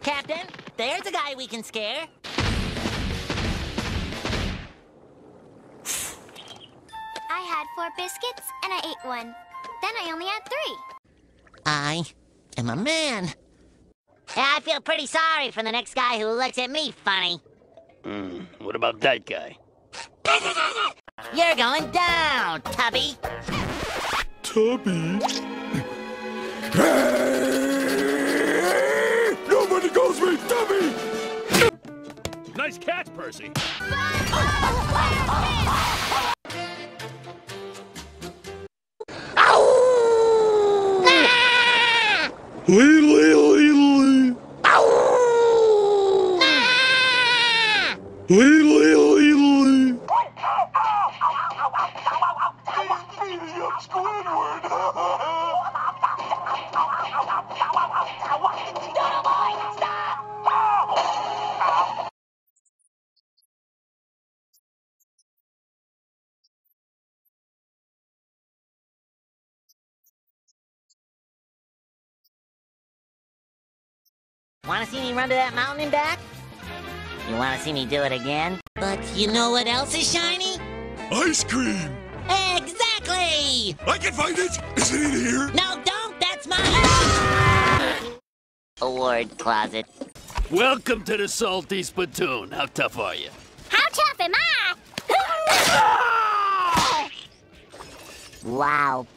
Captain, there's a guy we can scare. I had 4 biscuits, and I ate 1. Then I only had 3. I am a man. Yeah, I feel pretty sorry for the next guy who looks at me funny. What about that guy? You're going down, Tubby. Tubby? Nobody calls me Tubby! Nice catch, Percy. Lee, lee, lee, lee. Lee, lee, lee, lee. Beating up Squidward. Want to see me run to that mountain and back? You want to see me do it again? But you know what else is shiny? Ice cream. Exactly! I can find it. Is it in here? No, don't! That's mine! Award closet. Welcome to the Salty Spittoon. How tough are you? How tough am I? Wow.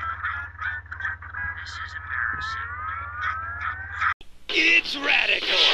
It's radical.